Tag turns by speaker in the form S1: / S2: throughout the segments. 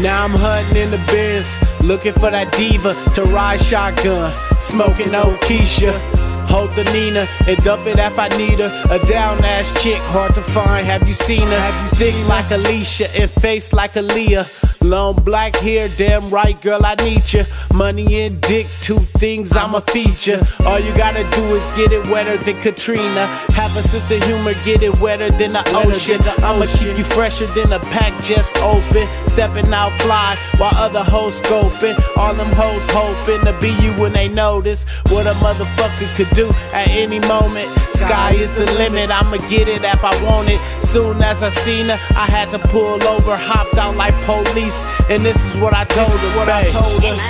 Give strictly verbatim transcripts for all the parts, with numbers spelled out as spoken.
S1: Now I'm hunting in the Benz, looking for that diva to ride shotgun, smoking old Keisha. Hold the Nina and dump it if I need her. A down ass chick, hard to find. Have you seen her? Have you thick seen like Alicia and face like Aaliyah. Long black hair, damn right, girl, I need you. Money and dick, two things I'm a feature. All you gotta do is get it wetter than Katrina. Have a sense of humor, get it wetter than the ocean. I'ma keep you fresher than a pack just open. Stepping out fly while other hoes scoping. All them hoes hoping to be you when they notice what a motherfucker could do at any moment. Sky is the limit, I'ma get it if I want it. Soon as I seen her, I had to pull over, hopped out like police. And this is what I told her, what I told her.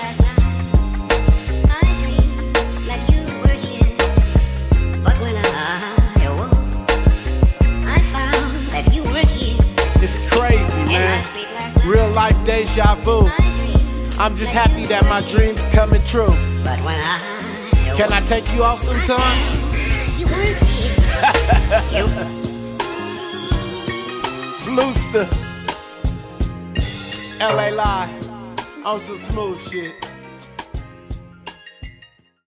S1: It's crazy, man. Real life deja vu. I'm just happy that my dreams coming true. Can I take you out sometime? Bluester, L A Live, on some smooth shit.